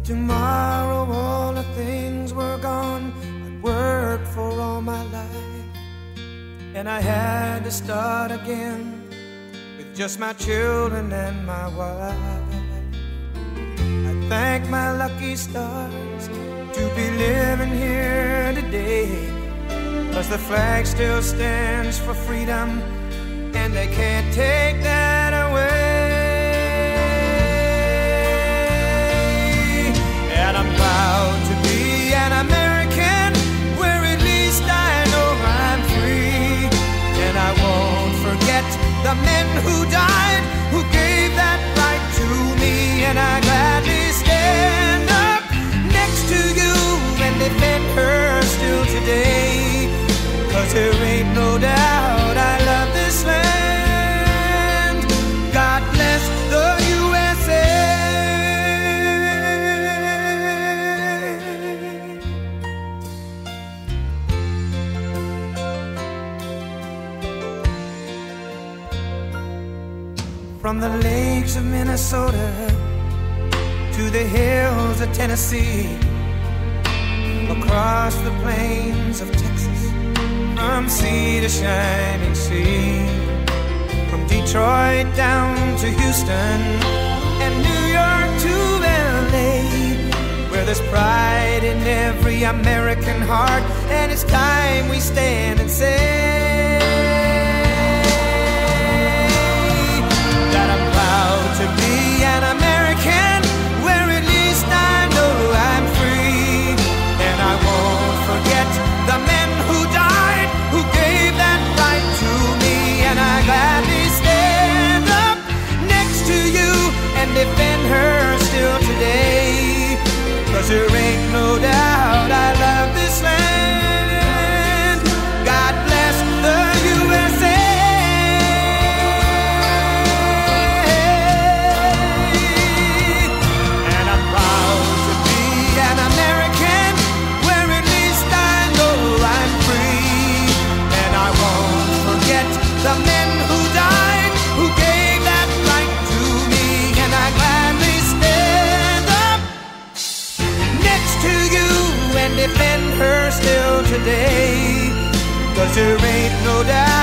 tomorrow all the things were gone I'd worked for all my life, and I had to start again with just my children and my wife. I thank my lucky stars to be living here today, 'cause the flag still stands for freedom, and they can't take that away. And I'm proud to be an American, where at least I know I'm free. And I won't forget the men who died, who gave that right to me. And I gladly stand up next to you and defend her still today, 'cause there ain't no doubt I love this land. God bless the USA. From the lakes of Minnesota to the hills of Tennessee, across the plains of Texas, from sea to shining sea, from Detroit down to Houston and New York to LA, where there's pride in every American heart, and it's time we stand and say that I'm proud to be an American, where at least I know I'm free. And I won't forget the men who died, who gave that right to me. And I gladly stand up next to you and defend her still today, 'cause there ain't no doubt I love this land. God bless the USA. The men who died, who gave that right to me. And I gladly stand up next to you and defend her still today, 'cause there ain't no doubt